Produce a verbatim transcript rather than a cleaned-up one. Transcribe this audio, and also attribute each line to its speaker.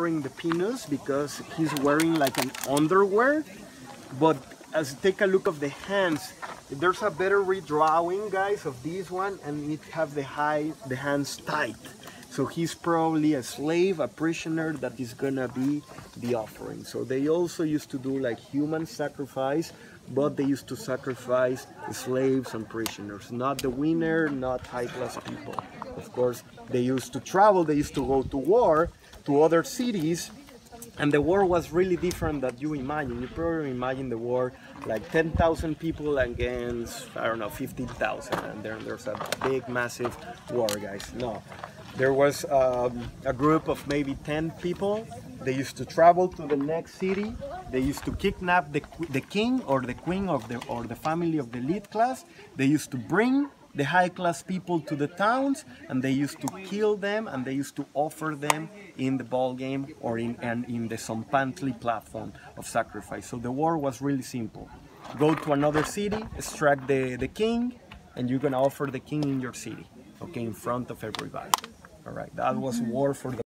Speaker 1: offering the penis because he's wearing like an underwear. But as take a look of the hands, there's a better redrawing, guys, of this one, and it have the high the hands tight. So he's probably a slave, a prisoner that is gonna be the offering. So they also used to do like human sacrifice, but they used to sacrifice slaves and prisoners, not the winner, not high-class people. Of course, they used to travel, they used to go to war, to other cities, and the war was really different than you imagine. You probably imagine the war like ten thousand people against, I don't know, fifteen thousand, and there, there's a big, massive war, guys. No. There was um, a group of maybe ten people. They used to travel to the next city. They used to kidnap the, the king or the queen of the, or the family of the elite class. They used to bring the high-class people to the towns, and they used to kill them, and they used to offer them in the ball game or in, and in the Zompantli platform of sacrifice. So the war was really simple. Go to another city, extract the, the king, and you're gonna offer the king in your city, okay, in front of everybody. All right, that was war for the